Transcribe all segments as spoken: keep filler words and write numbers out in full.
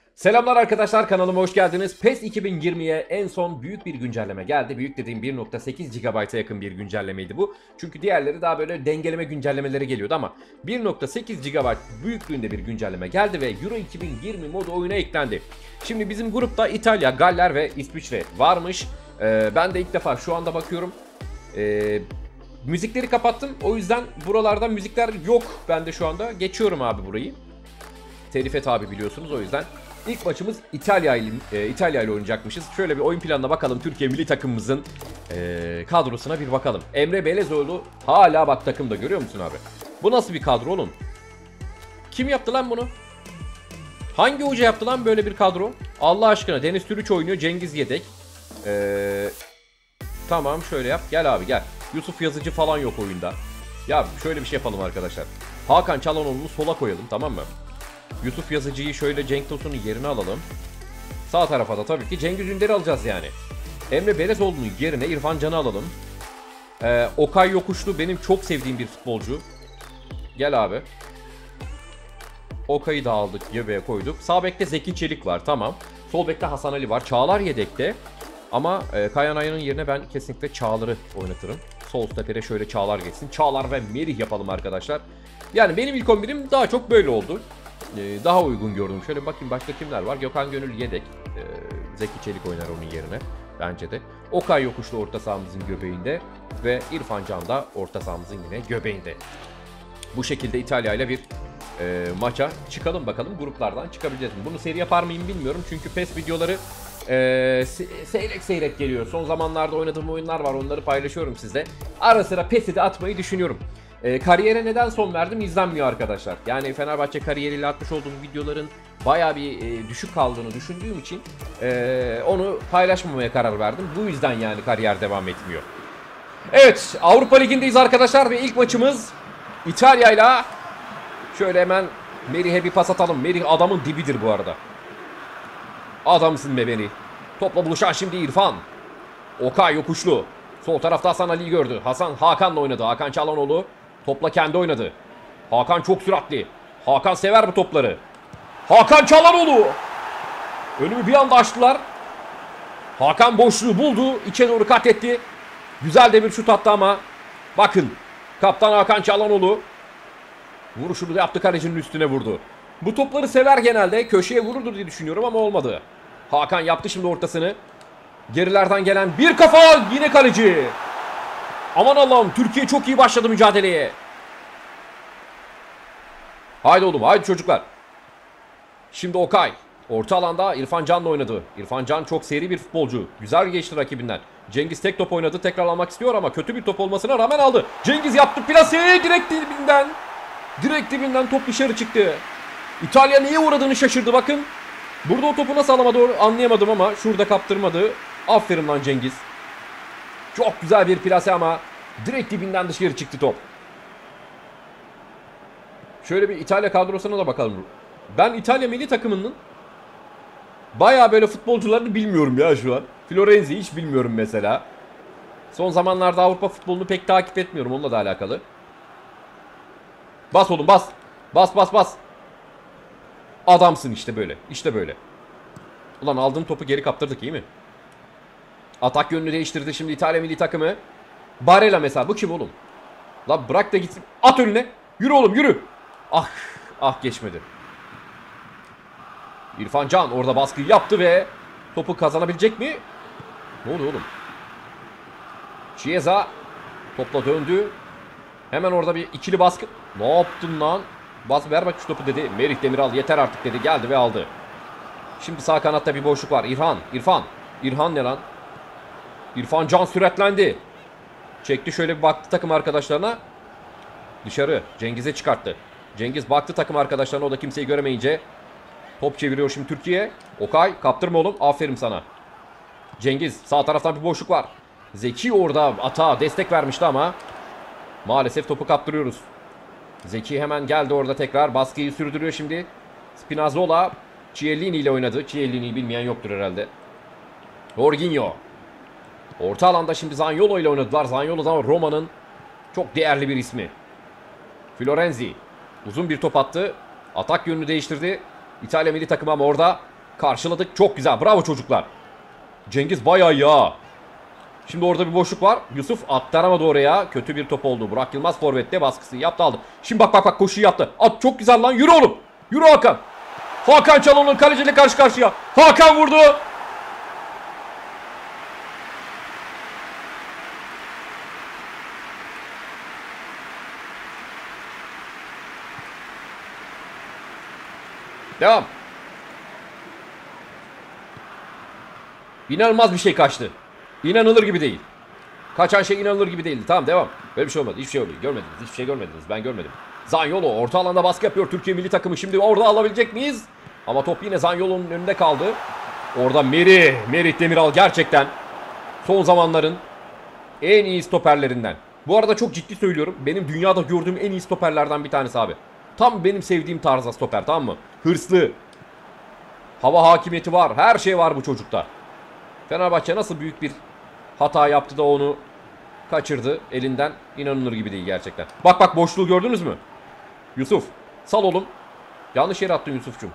Selamlar arkadaşlar, kanalıma hoş geldiniz. PES iki bin yirmiye en son büyük bir güncelleme geldi. Büyük dediğim bir nokta sekiz gigabayta yakın bir güncellemeydi bu. Çünkü diğerleri daha böyle dengeleme güncellemeleri geliyordu ama bir nokta sekiz gigabayt büyüklüğünde bir güncelleme geldi ve Euro iki bin yirmi modu oyuna eklendi. Şimdi bizim grupta İtalya, Galler ve İsviçre varmış. Ee, ben de ilk defa şu anda bakıyorum. Ee, müzikleri kapattım. O yüzden buralarda müzikler yok bende şu anda. Geçiyorum abi burayı. Telif et abi biliyorsunuz, o yüzden. İlk maçımız İtalya ile e, İtalya ile oynayacakmışız. Şöyle bir oyun planına bakalım. Türkiye milli takımımızın e, kadrosuna bir bakalım. Emre Belezoğlu hala bak takımda, görüyor musun abi? Bu nasıl bir kadro oğlum? Kim yaptı lan bunu? Hangi hoca yaptı lan böyle bir kadro? Allah aşkına, Deniz Türüç oynuyor, Cengiz yedek. Ee, tamam, şöyle yap. Gel abi gel. Yusuf Yazıcı falan yok oyunda. Ya şöyle bir şey yapalım arkadaşlar. Hakan Çalhanoğlu'nu sola koyalım, tamam mı? Yusuf Yazıcı'yı şöyle Cenk Tosun'un yerine alalım. Sağ tarafa da tabii ki Cengiz Ünder'i alacağız yani. Emre Belezoğlu'nun yerine İrfan Can'ı alalım. Ee, Okay Yokuşlu benim çok sevdiğim bir futbolcu. Gel abi. Okay'ı da aldık, göbeğe koyduk. Sağ bekte Zeki Çelik var, tamam. Sol bekte Hasan Ali var. Çağlar yedekte. Ama e, Kayan Aya'nın yerine ben kesinlikle Çağlar'ı oynatırım. Sol stopere şöyle Çağlar geçsin. Çağlar ve Merih yapalım arkadaşlar. Yani benim ilk on birim daha çok böyle oldu. Ee, daha uygun gördüm. Şöyle bakayım başka kimler var. Gökhan Gönül yedek. Ee, Zeki Çelik oynar onun yerine. Bence de. Okay Yokuşlu orta sahamızın göbeğinde. Ve İrfan Can da orta sahamızın yine göbeğinde. Bu şekilde İtalya ile bir e, maça çıkalım bakalım. Gruplardan çıkabileceğiz mi? Bunu seri yapar mıyım bilmiyorum. Çünkü PES videoları e, se seyrek seyrek geliyor. Son zamanlarda oynadığım oyunlar var. Onları paylaşıyorum sizle. Ara sıra PES'i de atmayı düşünüyorum. E, kariyere neden son verdim? İzlenmiyor arkadaşlar. Yani Fenerbahçe kariyeriyle atmış olduğum videoların bayağı bir e, düşük kaldığını düşündüğüm için e, onu paylaşmamaya karar verdim. Bu yüzden yani kariyer devam etmiyor. Evet, Avrupa Ligi'ndeyiz arkadaşlar ve ilk maçımız İtalya'yla. Şöyle hemen Merih'e bir pas atalım. Merih adamın dibidir bu arada. Adamsın be Merih. Topla buluşan şimdi İrfan. Okay Yokuşlu. Sol tarafta Hasan Ali'yi gördü. Hasan Hakan'la oynadı. Hakan Çalhanoğlu topla kendi oynadı. Hakan çok süratli. Hakan sever bu topları. Hakan Çalhanoğlu. Önümü bir anda açtılar. Hakan boşluğu buldu. İçe doğru kat etti. Güzel de bir şut attı ama bakın, kaptan Hakan Çalhanoğlu vuruşunu da yaptı, kalecinin üstüne vurdu. Bu topları sever genelde, köşeye vururdur diye düşünüyorum ama olmadı. Hakan yaptı şimdi ortasını. Gerilerden gelen bir kafa, yine kaleci. Aman Allah'ım, Türkiye çok iyi başladı mücadeleye. Haydi oğlum, haydi çocuklar. Şimdi Okay. Orta alanda İrfan Can'la oynadı. İrfan Can çok seri bir futbolcu. Güzel geçti rakibinden. Cengiz tek top oynadı. Tekrar almak istiyor ama kötü bir top olmasına rağmen aldı. Cengiz yaptı plaseyi, direkt dibinden. Direkt dibinden top dışarı çıktı. İtalya neye uğradığını şaşırdı bakın. Burada o topu nasıl alamadı anlayamadım ama şurada kaptırmadı. Aferin lan Cengiz. Çok güzel bir plase ama direkt dibinden dışarı çıktı top. Şöyle bir İtalya kadrosuna da bakalım. Ben İtalya milli takımının bayağı böyle futbolcularını bilmiyorum ya şu an. Florenzi'yi hiç bilmiyorum mesela. Son zamanlarda Avrupa futbolunu pek takip etmiyorum, onunla da alakalı. Bas oğlum bas. Bas bas bas. Adamsın işte böyle. İşte böyle. Ulan aldığım topu geri kaptırdık, iyi mi? Atak yönünü değiştirdi şimdi İtalya milli takımı. Barella mesela, bu kim oğlum? Lan bırak da gitsin. At önüne. Yürü oğlum yürü. Ah ah geçmedi. İrfan Can orada baskıyı yaptı ve topu kazanabilecek mi? Ne oluyor oğlum? Chiesa topla döndü. Hemen orada bir ikili baskı. Ne yaptın lan? Bas ver bak şu topu dedi. Merih Demiral yeter artık dedi. Geldi ve aldı. Şimdi sağ kanatta bir boşluk var. İrfan. İrfan. İrfan ne lan? İrfan Can süratlendi. Çekti şöyle bir baktı takım arkadaşlarına. Dışarı. Cengiz'e çıkarttı. Cengiz baktı takım arkadaşlarına, o da kimseyi göremeyince. Top çeviriyor şimdi Türkiye. Okay kaptırma oğlum. Aferin sana. Cengiz sağ taraftan bir boşluk var. Zeki orada atağa destek vermişti ama maalesef topu kaptırıyoruz. Zeki hemen geldi orada, tekrar baskıyı sürdürüyor şimdi. Spinazzola Chiellini ile oynadı. Chiellini'yi bilmeyen yoktur herhalde. Jorginho. Orta alanda şimdi Zaniolo ile oynadılar. Zaniolo da Roma'nın çok değerli bir ismi. Florenzi uzun bir top attı. Atak yönünü değiştirdi. İtalya milli takımı ama orada Karşıladık. Çok güzel. Bravo çocuklar. Cengiz bayağı ya. Şimdi orada bir boşluk var. Yusuf aktaramadı oraya. Kötü bir top oldu. Burak Yılmaz forvette baskısı yaptı aldı. Şimdi bak bak bak koşuyu yaptı. At çok güzel lan. Yürü oğlum. Yürü Hakan. Hakan Çalhanoğlu kaleciyle karşı karşıya. Hakan vurdu. Devam. İnanılmaz bir şey kaçtı. İnanılır gibi değil. Kaçan şey inanılır gibi değildi. Tamam devam. Böyle bir şey olmadı. Hiçbir şey olmadı. Görmediniz. Hiçbir şey görmediniz. Ben görmedim. Zaniolo orta alanda baskı yapıyor. Türkiye milli takımı. Şimdi orada alabilecek miyiz? Ama top yine Zaniolo'nun önünde kaldı. Orada Merih. Merih Demiral gerçekten son zamanların en iyi stoperlerinden. Bu arada çok ciddi söylüyorum. Benim dünyada gördüğüm en iyi stoperlerden bir tanesi abi. Tam benim sevdiğim tarzda stoper, tamam mı? Hırslı. Hava hakimiyeti var. Her şey var bu çocukta. Fenerbahçe nasıl büyük bir hata yaptı da onu kaçırdı elinden. İnanılır gibi değil gerçekten. Bak bak boşluğu gördünüz mü? Yusuf. Sal oğlum. Yanlış yere attın Yusuf'cum.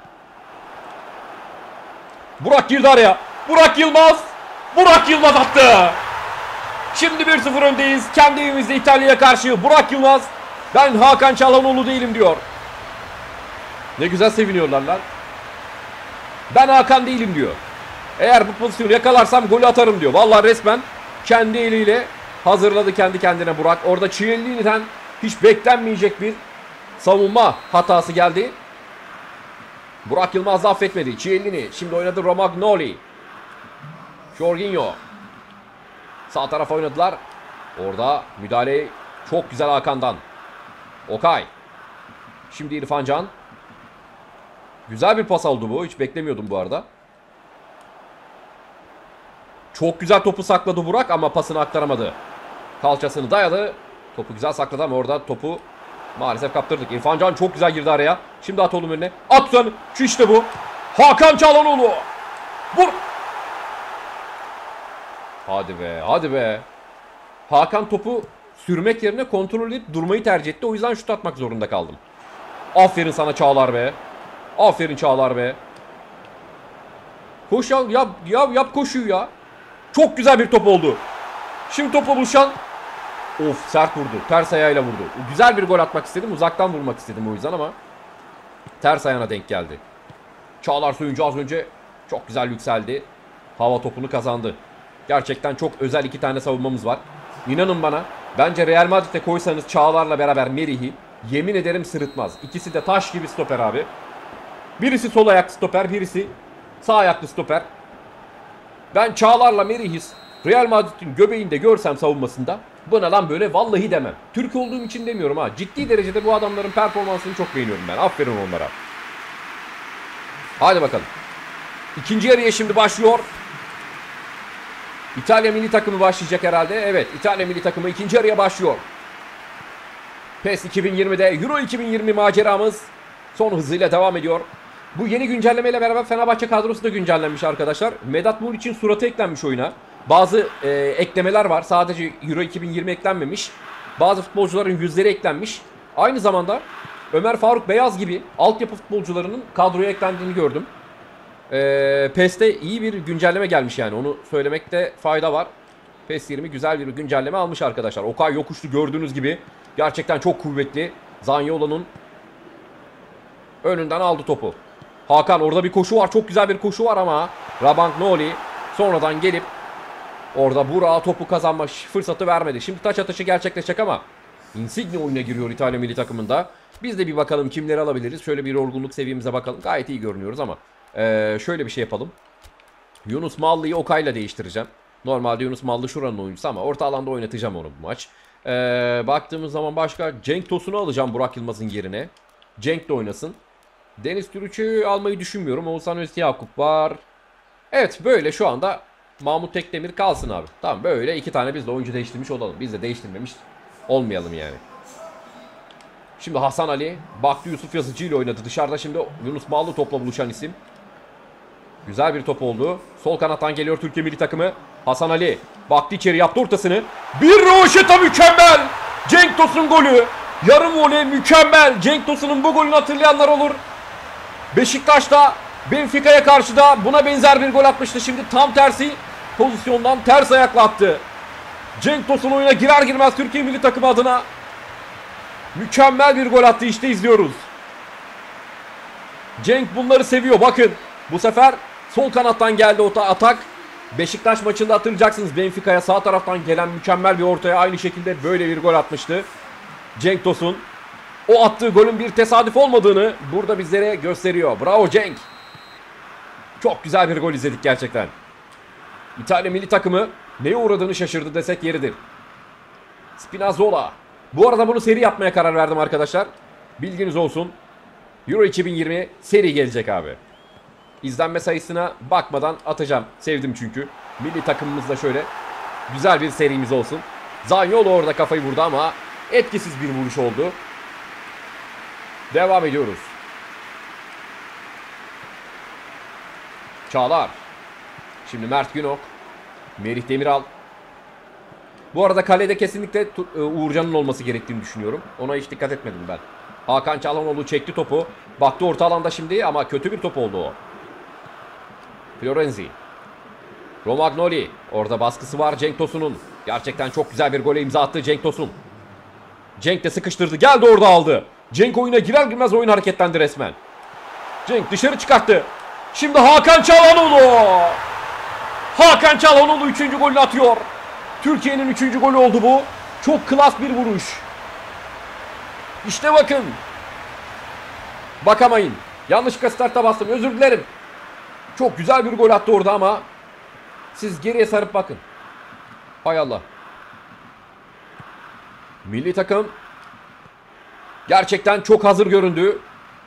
Burak girdi araya. Burak Yılmaz. Burak Yılmaz attı. Şimdi bir sıfır öndeyiz. Kendi evimizde İtalya'ya karşı. Burak Yılmaz. Ben Hakan Çalhanoğlu değilim diyor. Ne güzel seviniyorlar lan. Ben Hakan değilim diyor. Eğer bu pozisyonu yakalarsam golü atarım diyor. Vallahi resmen kendi eliyle hazırladı kendi kendine Burak. Orada Chiellini'den hiç beklenmeyecek bir savunma hatası geldi. Burak Yılmaz da affetmedi. Chiellini şimdi oynadı Romagnoli. Jorginho. Sağ tarafa oynadılar. Orada müdahale çok güzel Hakan'dan. Okay. Şimdi İrfan Can. Güzel bir pas oldu bu. Hiç beklemiyordum bu arada. Çok güzel topu sakladı Burak ama pasını aktaramadı. Kalçasını dayadı. Topu güzel sakladı ama orada topu maalesef kaptırdık. İrfan Can çok güzel girdi araya. Şimdi at oğlum önüne. At sen. Şu işte bu. Hakan Çalhanoğlu. Vur. Hadi be. Hadi be. Hakan topu sürmek yerine kontrol edip durmayı tercih etti. O yüzden şut atmak zorunda kaldım. Aferin sana Çağlar be. Aferin Çağlar be. Koş ya. Yap, yap, yap koşuyu ya. Çok güzel bir top oldu. Şimdi topla buluşan. Of sert vurdu. Ters ayağıyla vurdu. Güzel bir gol atmak istedim. Uzaktan vurmak istedim o yüzden ama ters ayağına denk geldi. Çağlar Söyüncü az önce çok güzel yükseldi. Hava topunu kazandı. Gerçekten çok özel iki tane savunmamız var. İnanın bana. Bence Real Madrid'e koysanız Çağlar'la beraber Merih'i yemin ederim sırıtmaz. İkisi de taş gibi stoper abi. Birisi sol ayak stoper. Birisi sağ ayaklı stoper. Ben Çağlar'la Merih'i Real Madrid'in göbeğinde görsem savunmasında buna lan böyle vallahi demem. Türk olduğum için demiyorum ha. Ciddi derecede bu adamların performansını çok beğeniyorum ben. Aferin onlara. Hadi bakalım. İkinci yarıya şimdi başlıyor. İtalya milli takımı başlayacak herhalde. Evet, İtalya milli takımı ikinci yarıya başlıyor. PES iki bin yirmide Euro iki bin yirmi maceramız son hızıyla devam ediyor. Bu yeni güncellemeyle beraber Fenerbahçe kadrosu da güncellenmiş arkadaşlar. Vedat Muriç'in suratı eklenmiş oyuna. Bazı e, eklemeler var. Sadece Euro iki bin yirmi eklenmemiş. Bazı futbolcuların yüzleri eklenmiş. Aynı zamanda Ömer Faruk Beyaz gibi altyapı futbolcularının kadroya eklendiğini gördüm. E, PES'te iyi bir güncelleme gelmiş yani. Onu söylemekte fayda var. PES yirmi güzel bir güncelleme almış arkadaşlar. Okay yokuşlu gördüğünüz gibi. Gerçekten çok kuvvetli. Zaniolo'nun önünden aldı topu. Hakan orada bir koşu var. Çok güzel bir koşu var ama Romagnoli sonradan gelip orada Burak'a topu kazanma fırsatı vermedi. Şimdi taç atışı gerçekleşecek ama Insigne oyuna giriyor İtalya milli takımında. Biz de bir bakalım kimleri alabiliriz. Şöyle bir yorgunluk seviyemize bakalım. Gayet iyi görünüyoruz ama ee, şöyle bir şey yapalım. Yunus Mallı'yı Okay'la değiştireceğim. Normalde Yunus Mallı şuranın oyuncusu ama orta alanda oynatacağım onu bu maç. Ee, baktığımız zaman başka Cenk Tosun'u alacağım Burak Yılmaz'ın yerine. Cenk de oynasın. Deniz Türüç'ü almayı düşünmüyorum. Oğuzhan Özti Yakup var. Evet böyle şu anda Mahmut Tekdemir kalsın abi. Tamam böyle iki tane biz de oyuncu değiştirmiş olalım. Biz de değiştirmemiş olmayalım yani. Şimdi Hasan Ali baktı Yusuf Yazıcı ile oynadı. Dışarıda şimdi Yunus Mallı topla buluşan isim. Güzel bir top oldu. Sol kanattan geliyor Türkiye milli takımı. Hasan Ali baktı içeri yaptı ortasını. Bir roşeta mükemmel. Cenk Tosun golü. Yarım voley mükemmel. Cenk Tosun'un bu golünü hatırlayanlar olur. Beşiktaş'ta Benfica'ya karşı da buna benzer bir gol atmıştı. Şimdi tam tersi pozisyondan ters ayakla attı. Cenk Tosun oyuna girer girmez Türkiye milli takımı adına mükemmel bir gol attı. İşte izliyoruz. Cenk bunları seviyor. Bakın bu sefer sol kanattan geldi o atak. Beşiktaş maçında hatırlayacaksınız, Benfica'ya sağ taraftan gelen mükemmel bir ortaya aynı şekilde böyle bir gol atmıştı Cenk Tosun. O attığı golün bir tesadüf olmadığını burada bizlere gösteriyor. Bravo Cenk. Çok güzel bir gol izledik gerçekten. İtalya milli takımı neye uğradığını şaşırdı desek yeridir. Spinazzola. Bu arada bunu seri yapmaya karar verdim arkadaşlar. Bilginiz olsun. Euro iki bin yirmi seri gelecek abi. İzlenme sayısına bakmadan atacağım. Sevdim çünkü. Milli takımımızda şöyle güzel bir serimiz olsun. Zaniolo orada kafayı vurdu ama etkisiz bir vuruş oldu. Devam ediyoruz. Çağlar. Şimdi Mert Günok. Merih Demiral. Bu arada kalede kesinlikle Uğurcan'ın olması gerektiğini düşünüyorum. Ona hiç dikkat etmedim ben. Hakan Çalhanoğlu çekti topu. Baktı orta alanda şimdi ama kötü bir top oldu o. Florenzi. Romagnoli. Orada baskısı var Cenk Tosun'un. Gerçekten çok güzel bir gole imza attı Cenk Tosun. Cenk de sıkıştırdı. Geldi orada aldı. Cenk oyuna girer girmez oyun hareketlendi resmen. Cenk dışarı çıkarttı. Şimdi Hakan Çalhanoğlu. Hakan Çalhanoğlu üçüncü golünü atıyor. Türkiye'nin üçüncü golü oldu bu. Çok klas bir vuruş. İşte bakın. Bakamayın. Yanlışlıkla starta bastım. Özür dilerim. Çok güzel bir gol attı orada ama siz geriye sarıp bakın. Hay Allah. Milli takım gerçekten çok hazır göründü.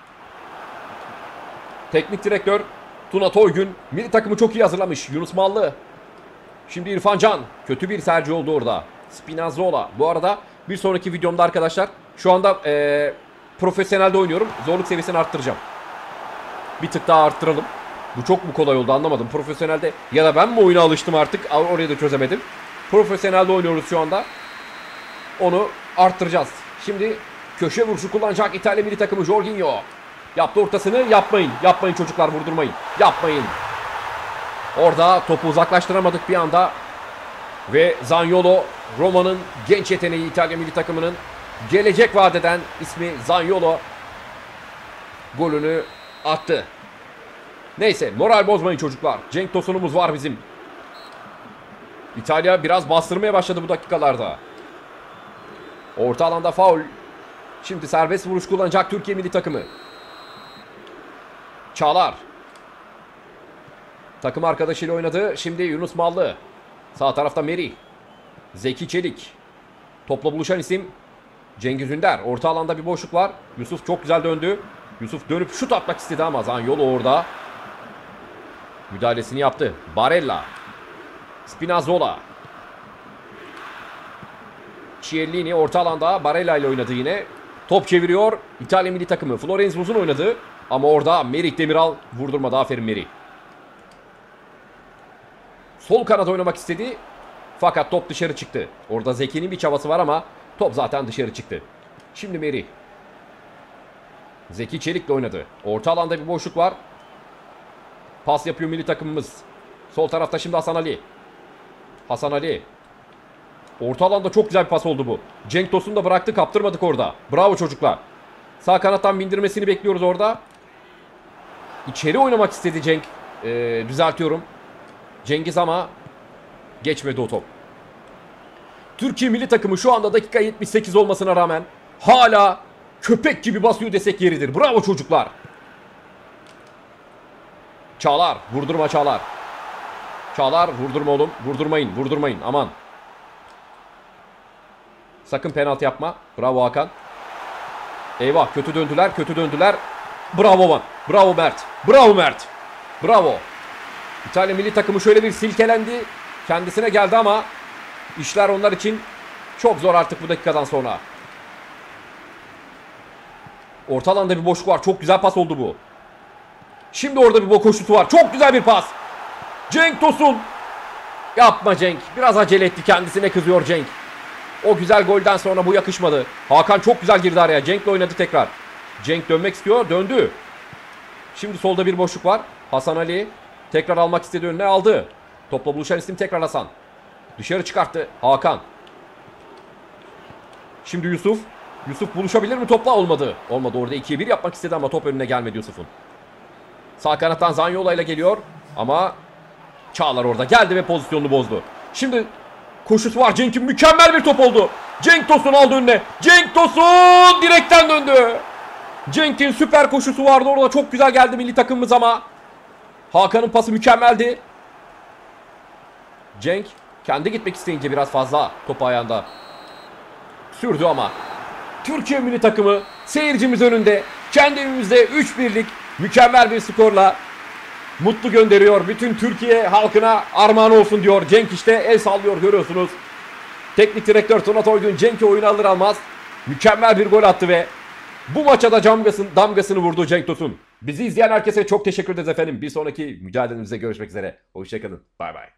Teknik direktör Tuna Toygün milli takımı çok iyi hazırlamış. Yunus Mallı. Şimdi İrfan Can. Kötü bir tercih oldu orada. Spinazzola. Bu arada bir sonraki videomda arkadaşlar şu anda ee, profesyonelde oynuyorum. Zorluk seviyesini arttıracağım. Bir tık daha arttıralım. Bu çok mu kolay oldu anlamadım. Profesyonelde ya da ben mi oyuna alıştım artık, orayı da çözemedim. Profesyonelde oynuyoruz şu anda. Onu arttıracağız. Şimdi köşe vuruşu kullanacak İtalya milli takımı Jorginho. Yaptı ortasını, yapmayın. Yapmayın çocuklar, vurdurmayın. Yapmayın. Orada topu uzaklaştıramadık bir anda. Ve Zaniolo, Roma'nın genç yeteneği İtalya milli takımının gelecek vadeden ismi Zaniolo golünü attı. Neyse, moral bozmayın çocuklar. Cenk Tosun'umuz var bizim. İtalya biraz bastırmaya başladı bu dakikalarda. Orta alanda faul. Şimdi serbest vuruş kullanacak Türkiye milli takımı. Çağlar. Takım arkadaşıyla oynadı. Şimdi Yunus Mallı. Sağ tarafta Merih. Zeki Çelik. Topla buluşan isim Cengiz Ünder. Orta alanda bir boşluk var. Yusuf çok güzel döndü. Yusuf dönüp şut atmak istedi ama Zaniolo orada müdahalesini yaptı. Barella. Spinazzola. Chiellini orta alanda Barella ile oynadı yine. Top çeviriyor İtalya milli takımı. Florenzi uzun oynadı. Ama orada Merih Demiral vurdurmadı. Aferin Merih. Sol kanat oynamak istedi. Fakat top dışarı çıktı. Orada Zeki'nin bir çabası var ama top zaten dışarı çıktı. Şimdi Merih. Zeki Çelik'le oynadı. Orta alanda bir boşluk var. Pas yapıyor milli takımımız. Sol tarafta şimdi Hasan Ali. Hasan Ali. Orta alanda çok güzel bir pas oldu bu. Cenk Tosun da bıraktı, kaptırmadık orada. Bravo çocuklar. Sağ kanattan bindirmesini bekliyoruz orada. İçeri oynamak istedi Cenk. Ee, düzeltiyorum. Cengiz ama geçmedi o top. Türkiye milli takımı şu anda dakika yetmiş sekiz olmasına rağmen hala köpek gibi basıyor desek yeridir. Bravo çocuklar. Çağlar. Vurdurma Çağlar. Çağlar vurdurma oğlum. Vurdurmayın. Vurdurmayın. Aman. Sakın penaltı yapma. Bravo Hakan. Eyvah. Kötü döndüler. Kötü döndüler. Bravo Van. Bravo Mert. Bravo Mert. Bravo. İtalya milli takımı şöyle bir silkelendi. Kendisine geldi ama işler onlar için çok zor artık bu dakikadan sonra. Orta alanda bir boşluk var. Çok güzel pas oldu bu. Şimdi orada bir boka şutu var. Çok güzel bir pas. Cenk Tosun. Yapma Cenk. Biraz acele etti. Kendisine kızıyor Cenk. O güzel golden sonra bu yakışmadı. Hakan çok güzel girdi araya. Cenk'le oynadı tekrar. Cenk dönmek istiyor. Döndü. Şimdi solda bir boşluk var. Hasan Ali tekrar almak istedi, önüne aldı. Topla buluşan isim tekrar Hasan. Dışarı çıkarttı Hakan. Şimdi Yusuf. Yusuf buluşabilir mi topla? Olmadı. Olmadı, orada ikiye bir yapmak istedi ama top önüne gelmedi Yusuf'un. Sağ kanattan Zanyola ile geliyor. Ama Çağlar orada geldi ve pozisyonunu bozdu. Şimdi koşusu var Cenk'in, mükemmel bir top oldu. Cenk Tosun aldı önüne. Cenk Tosun direkten döndü. Cenk'in süper koşusu vardı orada, çok güzel geldi milli takımımız ama Hakan'ın pası mükemmeldi. Cenk kendi gitmek isteyince biraz fazla topu ayağında sürdü ama Türkiye milli takımı seyircimiz önünde kendi evimizde üç birlik mükemmel bir skorla mutlu gönderiyor. Bütün Türkiye halkına armağan olsun diyor. Cenk işte el sallıyor, görüyorsunuz. Teknik direktör Tuna Toygün Cenk'i oyuna alır almaz mükemmel bir gol attı ve bu maça da damgasını, damgasını vurdu Cenk Tosun. Bizi izleyen herkese çok teşekkür ederiz efendim. Bir sonraki mücadelemizde görüşmek üzere. Hoşçakalın. Bay bay.